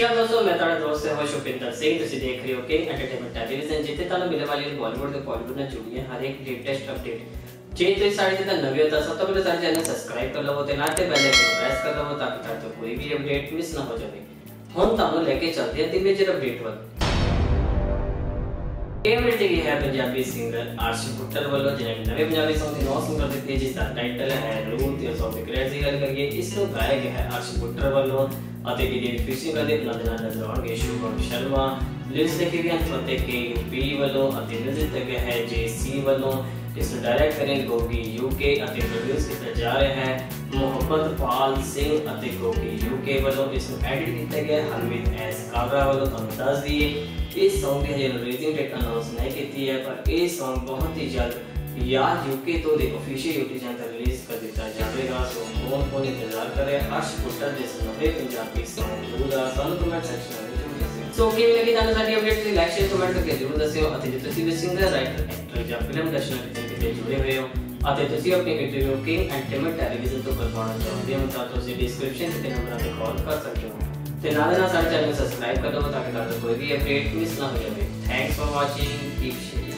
अकाल दोस्तों, मैं ਤੁਹਾਡਾ ਦੋਸਤ ਹਾਂ ਸ਼ੁਭਿੰਦਰ ਸਿੰਘ। ਤੁਸੀਂ ਦੇਖ ਰਹੇ ਹੋ ਕਿੰਗ ਐਂਟਰਟੇਨਮੈਂਟ ਟੈਲੀਵਿਜ਼ਨ, ਜਿੱਥੇ ਤੁਹਾਨੂੰ ਮਿਲਣ ਵਾਲੀ ਬਾਲੀਵੁੱਡ ਨਾਲ ਜੁੜੀਆਂ ਹਰ ਇੱਕ ਲੇਟੈਸਟ ਅਪਡੇਟ। ਜੇ ਤੁਸੀਂ ਸਾਡੇ ਤੇ ਨਵੇਂ ਹੋ ਤਾਂ ਸਭ ਤੋਂ ਪਹਿਲਾਂ ਸਾਡੇ ਚੈਨਲ ਸਬਸਕ੍ਰਾਈਬ ਕਰ ਲਵੋ ਤੇ ਨਾਲ ਤੇ ਬੈਲ ਆਈਕਨ ਪ੍ਰੈਸ ਕਰ ਲਵੋ ਤਾਂ ਕਿ ਤੁਹਾਡੇ ਕੋਈ ਵੀ ਅਪਡੇਟ ਮਿਸ ਨਾ ਹੋ ਜਾਵੇ। ਹੁਣ ਤੁਹਾਨੂੰ ਲੈ ਕੇ ਚੱਲਦੇ ਹਾਂ ਤੇ ਮੇਜਰ ਅਪਡੇਟ ਵੱਲ। ਇਹ ਮਿਲਦੀ ਹੈ ਪੰਜਾਬੀ ਸਿੰਗਰ ਆਰਸ਼ੀ ਪੁੱਟਰ ਵੱਲੋਂ, ਜਿਹਨੇ ਨਵੇਂ ਪੰਜਾਬੀ ਸੌਂਗ ਦੀ ਨੌ ਸਿੰਗਰ ਦਿੱਤੀ ਜਿਸ ਦਾ ਟਾਈਟਲ ਹੈ ਰੂਹ ਤੇ ਸੌਂਗ ਦੀ ਕ੍ਰੇਜ਼ੀ ਗੱਲ ਕਰੀਏ। ਇਸ ਨੂੰ ਗਾਇਆ ਗਿਆ ਹੈ ਆਰਸ਼ੀ ਪੁੱਟਰ ਵੱਲੋਂ ਅਤੇ ਵੀਡੀਓ ਫਿਸ਼ਿੰਗ ਕਰਦੇ ਉਹਨਾਂ ਦੇ ਨਾਲ ਨਜ਼ਰ ਆਉਣਗੇ ਸ਼ੁਭਮ ਸ਼ਰਮਾ। ਲਿਰਿਕਸ ਲਿਖੇ ਗਏ ਫਤਿਹ ਕੇ ਯੂਪੀ ਵੱਲੋਂ ਅਤੇ ਮਿਊਜ਼ਿਕ ਲੱਗਿਆ ਹੈ JC ਵੱਲੋਂ। ਇਸ ਨੂੰ ਡਾਇਰੈਕਟ ਕਰੇ ਗੋਗੀ UK ਅਤੇ ਪ੍ਰੋਡਿਊਸ ਕੀਤਾ ਜਾ ਰਿਹਾ ਹੈ ਮੁਹੰਮਦ ਪਾਲ ਸਿੰਘ ਅਤੇ ਗੋਗੀ UK ਵੱਲੋਂ। ਇਸ ਨੂੰ ਐਡਿਟ ਕੀਤਾ ਗਿਆ ਹਰਮੀਤ S ਕਾਬਰਾ ਵੱਲੋਂ। ਤੁਹਾਨੂੰ ਦੱਸ ਦਈਏ ਇਸ ਸੌਂਗ ਦੀ ਹਜੇ ਰਿਲੀਜ਼ਿੰਗ ਡੇਟ ਅਨਾਉਂਸ ਨਹੀਂ ਕੀਤੀ ਹੈ, ਪਰ ਇਹ ਸੌਂਗ ਬਹੁਤ ਹੀ ਜਲਦ या UK तो ਦੇ ऑफिशियल YouTube चैनल पर रिलीज कर दिया जाएगा। सो कौन इंतजार करे आर्श पुट्टर ਦੇ ਨਵੇਂ ਪੰਜਾਬੀ ਸੌਂਗ ਜ਼ਰੂਰ ਸਾਨੂੰ ਕਮੈਂਟ ਸੈਕਸ਼ਨ ਵਿੱਚ ਜ਼ਰੂਰ ਦੱਸਿਓ। ਸੋ ਕਿਵੇਂ ਲੱਗੀ ਤੁਹਾਨੂੰ ਸਾਡੀ ਅਪਡੇਟ? ਲਾਈਕ ਸ਼ੇਅਰ ਕਮੈਂਟ ਕਰਕੇ ਜ਼ਰੂਰ ਦੱਸਿਓ। ਅਤੇ ਜੇ ਤੁਸੀਂ ਵੀ ਸਿੰਗਰ ਰਾਈਟਰ ਐਕਟਰ ਜਾਂ ਫਿਲਮ ਦਰਸ਼ਕ ਕਿਤੇ ਜੁੜੇ ਹੋਏ ਹੋ ਅਤੇ ਤੁਸੀਂ ਆਪਣੀ ਇੰਟਰਵਿਊ ਕਿੰਗ ਐਂਟਰਟੇਨਮੈਂਟ ਟੈਲੀਵਿਜ਼ਨ ਤੋਂ ਕਰਵਾਉਣਾ ਚਾਹੁੰਦੇ ਹੋ ਤਾਂ ਤੁਸੀਂ ਡਿਸਕ੍ਰਿਪਸ਼ਨ ਦੇ ਨੰਬਰਾਂ ਤੇ ਕਾਲ ਕਰ ਸਕਦੇ ਹੋ ਤੇ ਨਾਲ ਸਾਡੇ ਚੈਨਲ ਨੂੰ ਸਬਸਕ੍ਰਾਈਬ ਕਰ ਲਵੋ ਤਾਂ ਕਿ ਤੁਹਾਨੂੰ ਕੋਈ ਵੀ ਅਪਡੇਟ ਮਿਸ ਨਾ ਹੋ ਜਾਵੇ। Thanks for watching, keep sharing.